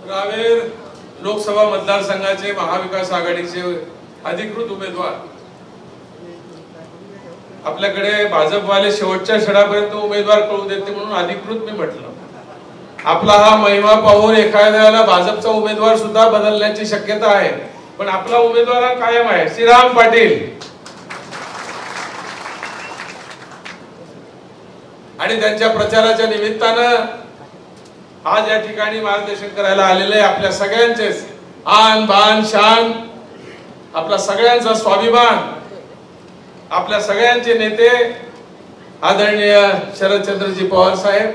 रावेर लोकसभा मतदारसंघाचे महाविकास आघाडीचे अधिकृत उमेदवार आपल्याकडे भाजपवाले शेवटच्या क्षणापर्यंत उमेदवार कळू देते म्हणून अधिकृत मी म्हटलं. आपला हा महिमा पाहून एखाद्याला भाजपचा उमेदवार सुद्धा बदलण्याची शक्यता आहे, पण आपला उमेदवार हा कायम आहे, श्रीराम पाटील. आणि त्यांच्या प्रचाराच्या निमित्तानं आज या ठिकाणी मार्गदर्शन करायला आलेले आपल्या सगळ्यांचेच आन बान शान, आपला सगळ्यांचा स्वाभिमान, आपल्या सगळ्यांचे नेते आदरणीय शरदचंद्रजी पवार साहेब,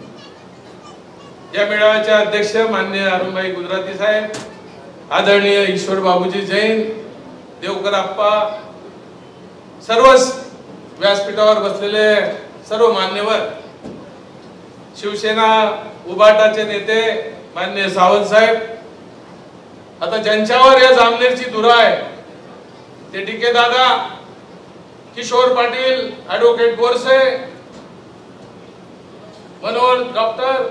या मेळाव्याचे अध्यक्ष माननीय अरुणभाई गुजराती साहेब, आदरणीय ईश्वर बाबूजी जैन, देवकर आप्पा, सर्वच व्यासपीठावर बसलेले सर्व मान्यवर, शिवसेना उबाटाचे नेते माननीय सावंत साहेब, आता ज्यांच्यावर या जामनेरची धुरा आहे ते डीके दादा, किशोर पाटील, ऍडव्होकेट बोरसे, मनोहर डॉक्टर,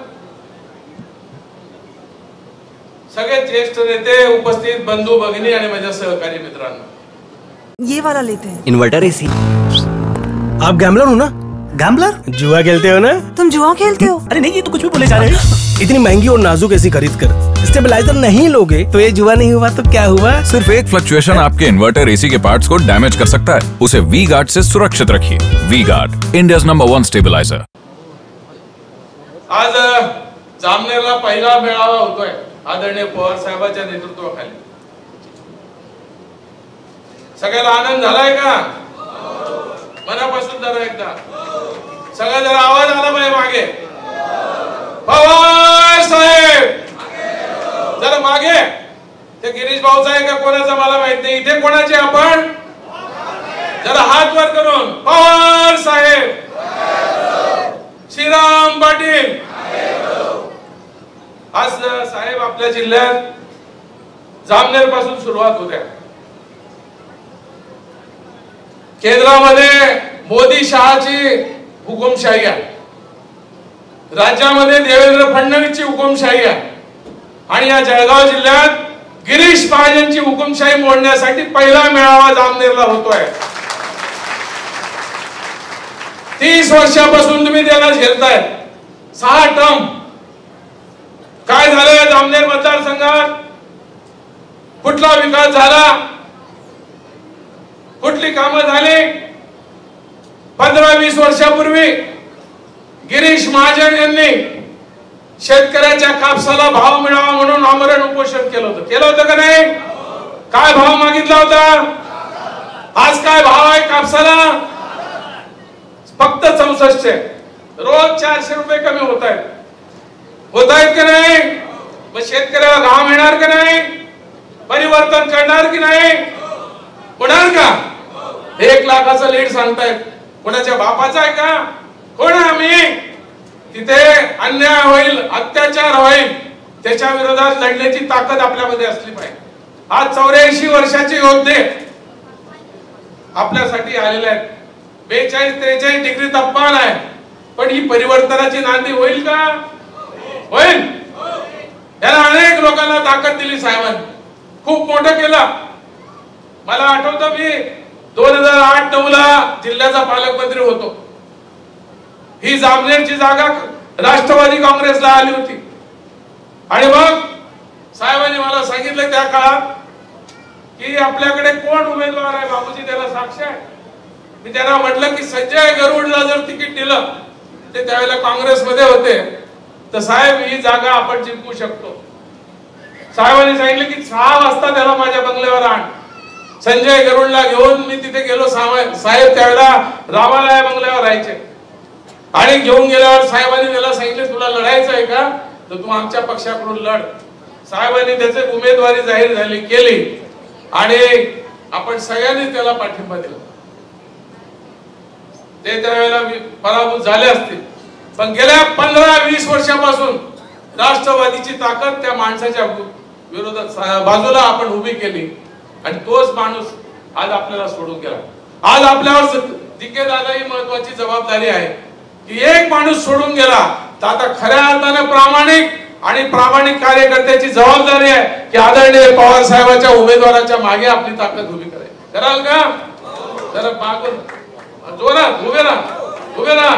सगळे ज्येष्ठ नेते, उपस्थित बंधू भगिनी आणि माझ्या सहकारी मित्रांनो, ये वाला लेते हैं. Inverter AC. आप गैम्बलर हो ना? गैम्बलर? जुआ खेलते हो ना? तुम जुआ खेलते हो? अरे नहीं, ये तो कुछ भी बोले जा रहे हैं. इतनी महंगी और नाजुक एसी खरीद कर स्टेबलाइजर नहीं लोगे तो ये जुआ नहीं हुआ तो क्या हुआ? सिर्फ एक फ्लक्चुएशन आपके इन्वर्टर एसी के पार्ट्स को डैमेज कर सकता है. उसे वी गार्ड से सुरक्षित रखिए. V Guard, India's number 1 stabiliser. आज जामनेरला पहिला मेळावा होतोय आदरणीय पवार साहेबांच्या नेतृत्वाखाली. सगळ्याला आनंद झालाय का? मनापासून जरा एकदा सगळा जरा आवाज आला पाहिजे मागे. पवार साहेब जरा मागे. ते गिरीश भाऊचा आहे का कोणाचा मला माहित नाही. इथे कोणाचे आपण? जरा हात वर करून पवार साहेब, श्रीराम पाटील. आज साहेब आपल्या जिल्ह्यात जामनेर पासून सुरुवात होत्या. केंद्रामध्ये मोदी शहाची हुकुमशाही आहे, राज्यामध्ये देवेंद्र फडणवीसची हुकुमशाही आहे, आणि या जळगाव जिल्ह्यात गिरीश महाजनची हुकुमशाही मोडण्यासाठी पहिला मेळावा जामनेरला होतोय. 30 वर्षापासून तुम्ही त्याला झेलताय. 6 टर्म काय झालं जामनेर मतदारसंघात? कुठला विकास झाला? कुठली कामं झाली? 15-20 वर्षापूर्वी गिरीश महाजन यांनी शेतकऱ्याच्या कापसाला भाव मिळावा म्हणून आमरण उपोषण केलं होतं का नाही? काय भाव मागितला होता? आज काय भाव आहे कापसाला? फक्त 64. रोज 400 रुपये कमी होत आहेत का नाही? मग शेतकऱ्याला घाम मिळणार का नाही? परिवर्तन करणार की नाही? होणार का? 1 लाखाचा लीड सांगतायत. कोणाच्या बापाचा आहे का? कोण आम्ही? तिथे अन्याय होईल, अत्याचार होईल, त्याच्या विरोधात लढण्याची ताकद आपल्यामध्ये असली पाहिजे. आज 84 वर्षाचे योद्धे आपल्यासाठी आलेले आहेत. 42-43 डिग्री तापमान आहे, पण ही परिवर्तनाची नांदी होईल का? होईल. याला अनेक लोकांना ताकद दिली साहेबांनी, खूप मोठं केलं. मला आठवतं मी 2008-9 ला जिल्ह्याचा पालकमंत्री होतो. ही जामनेरची जागा राष्ट्रवादी काँग्रेसला आली होती, आणि मग साहेबांनी मला सांगितलं त्या काळात की आपल्याकडे कोण उमेदवार आहे बाबूजी, त्याला साक्ष आहे. मी त्यांना म्हटलं की संजय गरुडला जर तिकीट दिलं, ते त्यावेळेला काँग्रेसमध्ये होते, तर साहेब ही जागा आपण जिंकू शकतो. साहेबांनी सांगितलं की 6 वाजता त्याला माझ्या बंगल्यावर आण. संजय गरुडला घेऊन मी तिथे गेलो. साहेब त्यावेळेला रामालया बंगल्यावर राहायचे, आणि घेऊन गेल्यावर साहेबांनी त्याला सांगितलं तुला लढायचं आहे का, तर तू आमच्या पक्षाकडून लढ. साहेबांनी त्याची उमेदवारी जाहीर केली, आणि आपण सगळ्यांनी त्याला पाठिंबा दिला. ते त्यावेळेला पराभूत झाले असतील, पण गेल्या 15-20 वर्षापासून राष्ट्रवादीची ताकद त्या माणसाच्या विरोधात बाजूला आपण उभी केली, आणि तोच माणूस आज आपल्याला सोडून गेला. आज आपल्यावर डीके दादा ही महत्वाची जबाबदारी आहे की एक माणूस सोडून गेला तर आता खऱ्या अर्थाने प्रामाणिक आणि प्रामाणिक कार्यकर्त्याची जबाबदारी आहे की आदरणीय पवार साहेबांच्या उमेदवाराच्या मागे आपली ताकद उभी करायची. कराल का? जरा मागून जोरात उभे राहा.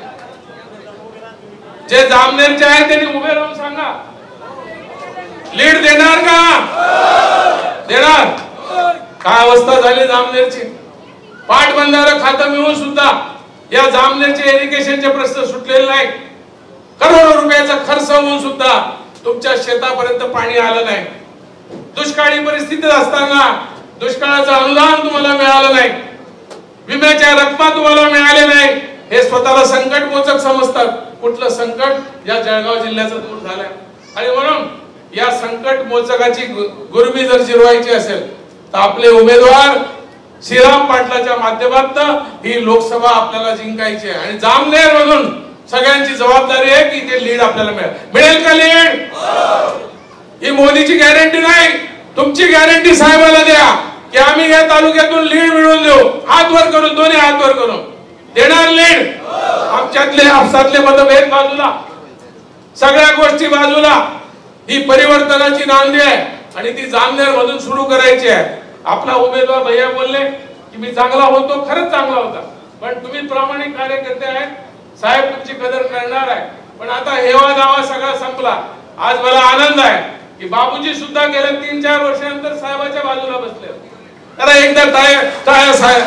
जे जामनेरचे आहे त्यांनी उभे राहून सांगा, लीड देणार का? देणार. काय अवस्था झाली जामनेरची. पाटबंधारं खातं मिळून सुद्धा या जामनेरचे इरिगेशनचे प्रश्न सुटलेले नाही. करोडो रुपयाचा खर्च होऊन सुद्धा तुमच्या शेतापर्यंत पाणी आलं नाही. दुष्काळी परिस्थितीत असताना दुष्काळाचं अनुदान तुम्हाला मिळालं नाही, विम्याच्या रकमा तुम्हाला मिळाल्या नाही. हे स्वतःला संकट मोचक समजतात. कुठलं संकट? या जळगाव जिल्ह्याचं दूर झालंय. आणि म्हणून या संकट मोचकाची गुरबी जर जिरवायची असेल तर आपले उमेदवार श्रीराम पाटलाच्या माध्यमातून ही लोकसभा आपल्याला जिंकायची आहे. आणि जामनेर मधून सगळ्यांची जबाबदारी आहे की ते लीड आपल्याला मिळेल का? लीड ही मोदीची गॅरंटी नाही, तुमची गॅरंटी साहेबाला द्या की आम्ही या तालुक्यातून लीड मिळवून देऊ. हात वर करून, दोन्ही हात वर करून देणार लीड. आमच्यातले आपसातले मतभेद बाजूला, सगळ्या गोष्टी बाजूला. ही परिवर्तनाची नांदी आहे आणि ती जामनेर मधून सुरू करायची आहे. आपला उमेदवार भैया बोलले की मी चांगला होतो, खरंच चांगला होता, पण तुम्ही प्रामाणिक कार्यकर्ते आहेत, साहेब तुमची कदर करणार आहे. पण आता हेवा दावा सगळा संपला. आज मला आनंद आहे की बाबूजी सुद्धा गेल्या 3-4 वर्षानंतर साहेबाच्या बाजूला बसले. जरा एकदा टाळ्या साहेब.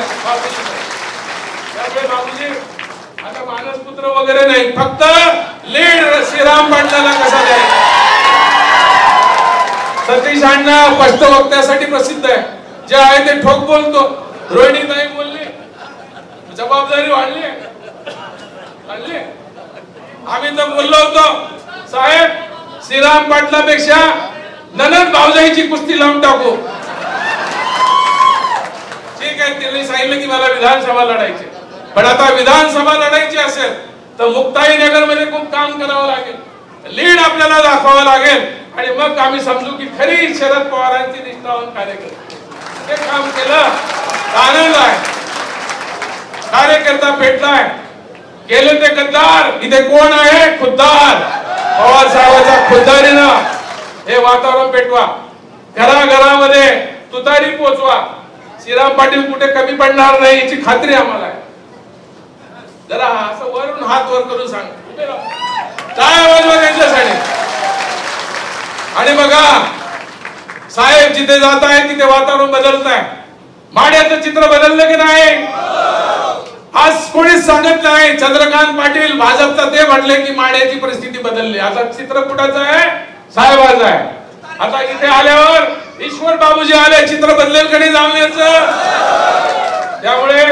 बाबूजी आता मानसपुत्र वगैरे नाही, फक्त लीड श्रीराम पाटलाला कसा द्यायचा. सतीश अण्णा स्पष्ट वक्त्यासाठी प्रसिद्ध आहे, जे आहे ते ठोक बोलतो. रोहिणीताई बोलली, जबाबदारी वाढली. आम्ही तर बोललो होतो साहेब श्रीराम पाटलापेक्षा ननद भाऊजाईची कुस्ती लावून टाकू. ठीक आहे, त्यांनी सांगितलं की मला विधानसभा लढायची, पण आता विधानसभा लढायची असेल तर मुक्ताईनगर मध्ये खूप काम करावं लागेल, लीड आपल्याला दाखवावं लागेल. आणि मग आम्ही समजू की खरी शरद पवारांची निष्ठावान कार्यकर्ते. ते काम केलं, आनंद आहे. कार्यकर्ता पेटलाय. गेले ते गद्दार, इथे कोण आहे? खुद्दार. पवार साहेबांच्या खुद्दारीनं हे वातावरण पेटवा. घराघरामध्ये तुतारी पोचवा. श्रीराम पाटील कुठे कमी पडणार नाही याची खात्री आम्हाला आहे. जरा असं वरून हात वर करून सांग, टाळ्या वाजवा त्यांच्यासाठी. आणि बघा साहेब जिथे जात आहे तिथे वातावरण बदलत आहे. माड्याचं चित्र बदललं की नाही? आज कोणीच सांगत नाही. चंद्रकांत पाटील भाजपचा ते म्हटले की माड्याची परिस्थिती बदलली. आता चित्र कुठाचं आहे? साहेबाचं आहे. आता इथे आल्यावर ईश्वर बाबूजी आले, चित्र बदलेल कडे जामनेरचं. त्यामुळे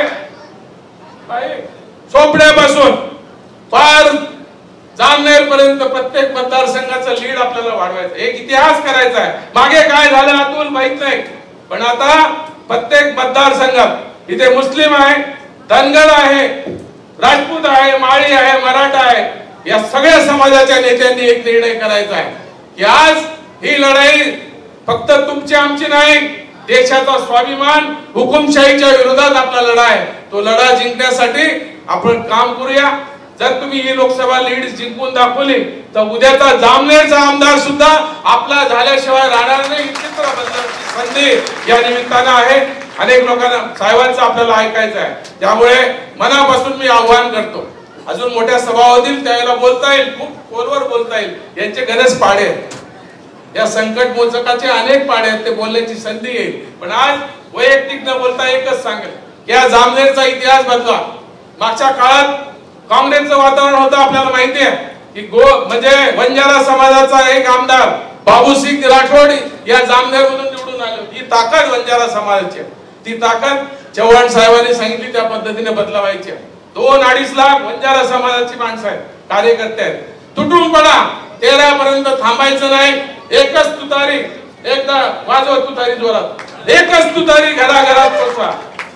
चोपड्यापासून पार जामनेर पर्यंत प्रत्येक मतदारसंघाचं लीड आपल्याला वाढवायचं, एक इतिहास करायचा आहे. मागे काय झालं अतुल माहित नाही, पण आता प्रत्येक मतदारसंघात इथे मुस्लिम आहे, धनगर आहे, राजपूत आहे, माळी आहे, मराठा आहे, या सगळ्या समाजाच्या नेत्यांनी एक निर्णय करायचा आहे की आज ही लढाई फक्त तुमची आमची नाही, देशाचा स्वाभिमान हुकुमशाहीच्या विरोधात आपला लढा आहे. तो लढा जिंकण्यासाठी आपण काम करूया. जर तुम्ही ही लोकसभा लीड जिंकून दाखवली तर उद्याचा जामनेरचा आमदार सुद्धा आपला झाल्याशिवाय राहणार नाही. चित्र बदलण्याची संधी या निमित्तानं आहे. अनेक लोकांना साहेबांचं आपल्याला ऐकायचं आहे. त्यामुळे मनापासून मी आव्हान करतो, अजून मोठ्या सभा होतील त्यावेळेला बोलता येईल, खूप खोलवर बोलता येईल. यांचे गरज पाडे आहेत, या संकट मोचकाचे अनेक पाडे आहेत, ते बोलण्याची संधी येईल. पण आज वैयक्तिक न बोलता एकच सांगेल की या जामनेरचा इतिहास बदला. मागच्या काळात काँग्रेसचं वातावरण होतं, आपल्याला माहिती आहे की म्हणजे बंजारा समाजाचा एक आमदार बाबूसिंग राठोड या जामनेर मधून निवडून आले. ही ताकद बंजारा समाजाची, ती ताकद चव्हाण साहेबांनी सांगितली त्या पद्धतीने बदलवायची. 2-2.5 लाख बंजारा समाजाची माणसं आहेत, कार्यकर्ते आहेत. तुटून पडा, 13 पर्यंत थांबायचं नाही. एकच तुतारी, एकदा वाजवा तुतारी जोरात, एकच तुतारी घराघरात पोचवा,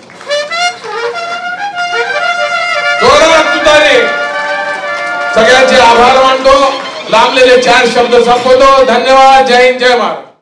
जोरात तुतारी. सगळ्यांचे आभार मानतो. लांबलेले 4 शब्द संपवतो. धन्यवाद. जय हिंद, जय महाराष्ट्र.